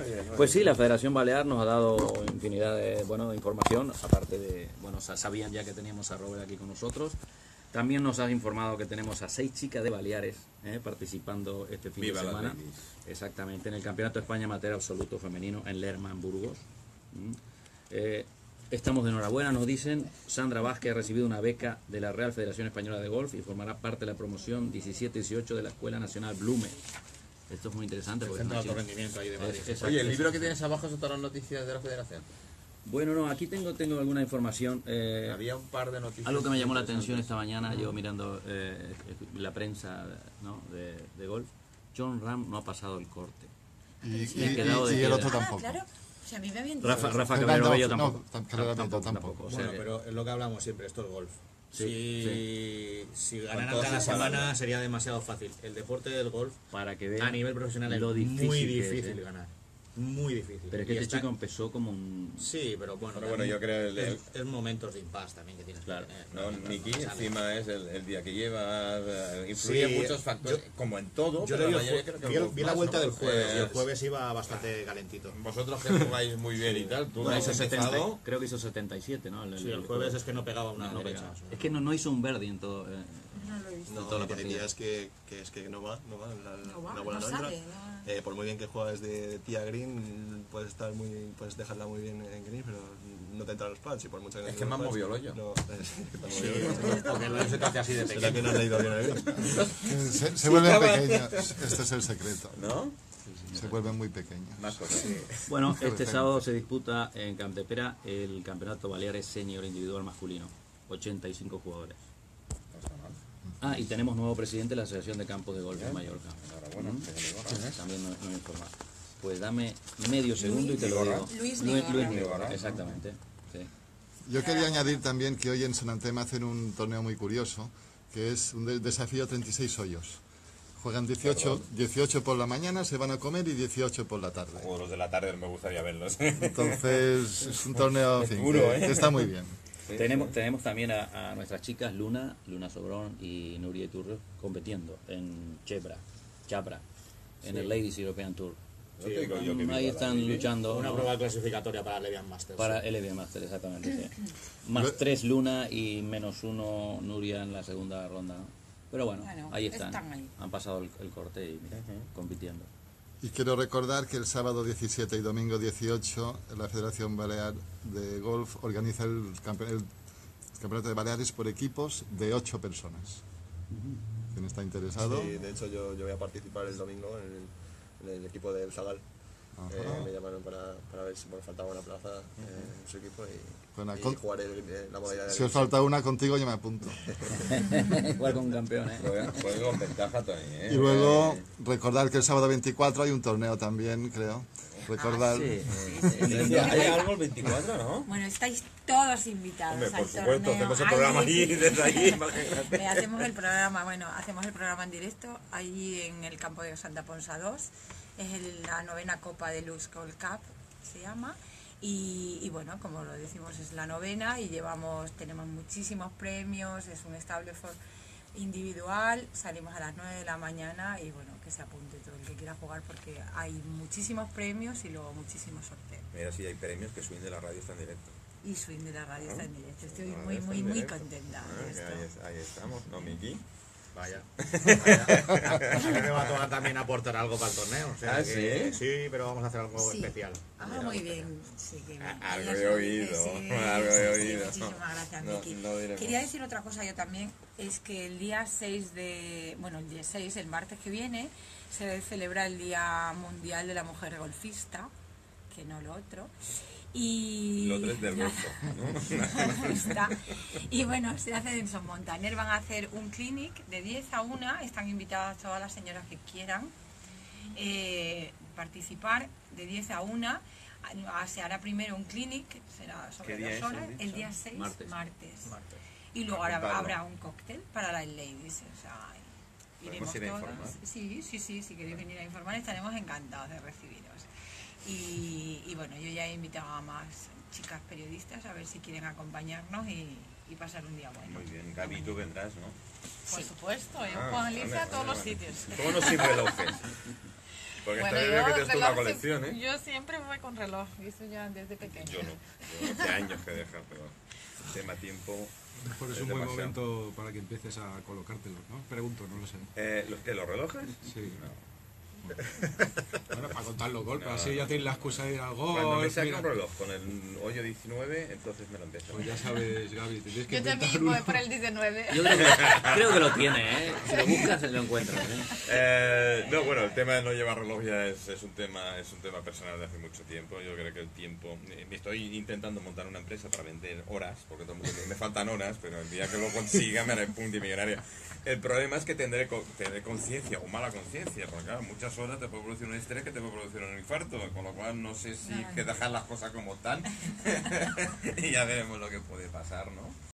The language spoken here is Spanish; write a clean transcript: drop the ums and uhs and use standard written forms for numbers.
Pues sí, la Federación Balear nos ha dado infinidad de, de información, aparte de, sabían ya que teníamos a Robert aquí con nosotros. También nos ha informado que tenemos a 6 chicas de Baleares participando este fin de semana. Exactamente, en el Campeonato de España Amateur Absoluto Femenino en Lerma, en Burgos. Estamos de enhorabuena, nos dicen. Sandra Vázquez ha recibido una beca de la Real Federación Española de Golf y formará parte de la promoción 17-18 de la Escuela Nacional Blume. Esto es muy interesante. Porque Centro de alto rendimiento ahí de Madrid. Oye, el libro que tienes abajo son todas las noticias de la Federación. Bueno, no, aquí tengo alguna información. Había un par de noticias. Algo que me llamó la atención esta mañana, yo mirando la prensa de golf. John Ram no ha pasado el corte. Y el otro tampoco. Claro. O sea, a mí me habían Rafa Caballero Bello tampoco. Tampoco. Bueno, pero es lo que hablamos siempre, esto es golf. Si ganaran todas cada esas semana sería demasiado fácil. El deporte del golf, para que vean a nivel profesional, es muy difícil ganar. Muy difícil. Pero es que este chico empezó como un... Sí, pero bueno, yo creo es momentos de impasse también que tienes. Claro. No, Niki, encima es el día que lleva, influye muchos factores, como en todo. Yo vi la vuelta del jueves, y el jueves iba bastante calentito. Vosotros que jugáis muy bien y tal, tú hizo 70, creo que hizo 77, ¿no? El jueves es que no pegaba una derecha. Es que no hizo un birdie en todo. No lo he visto. No, lo que diría es que no va, la bola no entra. Por muy bien que juegas de tía green, puedes dejarla muy bien en green, pero no te entran los pads. Y por mucho es que me han movido el hoyo. Porque no se te hace así de pequeño. Que no has leído bien el green. Se vuelven pequeños, este es el secreto. ¿No? Se vuelven muy pequeños. Más cosas. Bueno, este sábado se disputa en Campdepera el Campeonato Baleares Senior Individual Masculino. 85 jugadores. Y tenemos nuevo presidente de la Asociación de Campos de Golf de Mallorca. También nos informa. Pues dame medio segundo y te lo digo. Luis Nigora. Exactamente. Sí. Yo quería añadir también que hoy en San Antema hacen un torneo muy curioso, que es un desafío a 36 hoyos. Juegan 18 por la mañana, se van a comer, y 18 por la tarde. Los de la tarde me gustaría verlos. Entonces es un torneo que está muy bien. Tenemos también a nuestras chicas Luna Sobrón y Nuria Iturrio compitiendo en Chapra, en el Ladies European Tour. Ahí están luchando. Una prueba clasificatoria para el Evian Masters. Para el Evian Masters, exactamente. Sí. Más 3 Luna y menos 1 Nuria en la segunda ronda. Pero bueno, ahí están. Han pasado el corte y compitiendo. Y quiero recordar que el sábado 17 y domingo 18 la Federación Balear de Golf organiza el Campeonato de Baleares por equipos de 8 personas. ¿Quién está interesado? Sí, de hecho yo voy a participar el domingo en el equipo del Zagal. Me llamaron para ver si me faltaba una plaza en su equipo y jugar la modalidad de... Si os falta una contigo, yo me apunto. Igual con un campeón, Pues con ventaja también, Y luego recordar que el sábado 24 hay un torneo también, creo. Recordar... Hay algo el 24, ¿no? Bueno, estáis todos invitados. Hombre, por al supuesto, torneo. hacemos el programa allí, desde allí, hacemos el programa en directo allí en el campo de Santa Ponsa 2. Es la 9ª Copa de Lux Gold Cup, se llama. Y bueno, como lo decimos, es la 9ª y tenemos muchísimos premios. Es un Stableford individual. Salimos a las 9 de la mañana y bueno, que se apunte todo el que quiera jugar porque hay muchísimos premios y luego muchísimos sorteos. Mira, si hay premios, que Swing de la radio está en directo. Y Swing de la radio está en directo. Estoy muy contenta de esto. Ahí estamos, ¿no, Miki? Vaya. A mí me va a tocar también aportar algo para el torneo. O sea, sí, pero vamos a hacer algo especial. Muy bien. Sí, que algo he oído. Muchísimas gracias, Miki. Quería decir otra cosa yo también, es que el día 6 el martes que viene, se celebra el Día Mundial de la Mujer Golfista, que no lo otro. Y lo otro es del golfo, ¿no? Y bueno, se hace en Son Montaner, van a hacer un clinic de 10 a 1, están invitadas todas las señoras que quieran participar de 10 a 1. Se hará primero un clinic, será sobre 2 horas, el día 6, martes. Y luego habrá un cóctel para las ladies, o sea, iremos todas. Si queréis venir a informar, estaremos encantados de recibiros. Y bueno, yo ya he invitado a más chicas periodistas a ver si quieren acompañarnos y pasar un día bueno. Muy bien, Gaby, tú vendrás, ¿no? Por supuesto, yo con Alicia a todos los sitios. ¿Cómo nos sirve el Ofe? Porque Bueno, está bien que tienes tú una reloj colección, ¿eh? Yo siempre voy con reloj, eso ya desde pequeña. Yo no. Yo hace años que dejar, pero el tema tiempo... Mejor es un buen momento para que empieces a colocártelos, ¿no? Pregunto, no lo sé. ¿Los relojes? Sí. No. Bueno, para contar los golpes, No, así ya tienes la excusa de ir al golf. Cuando me saque mira. un reloj con el hoyo 19, entonces me lo empiezo. Pues ya sabes, Gaby, tienes que Yo inventar también voy uno. por el 19. Yo creo que lo tiene, ¿eh? Si lo buscas, se lo encuentras, ¿eh? No, bueno, el tema de no llevar reloj ya es un tema personal de hace mucho tiempo. Yo creo que el tiempo... me estoy intentando montar una empresa para vender horas, porque todo el mundo me faltan horas, pero el día que lo consiga me haré multimillonario. El problema es que tendré conciencia o mala conciencia, porque claro, muchas horas te puede producir un estrés que te puede producir un infarto, con lo cual no sé si hay que dejar las cosas como están y ya veremos lo que puede pasar, ¿no?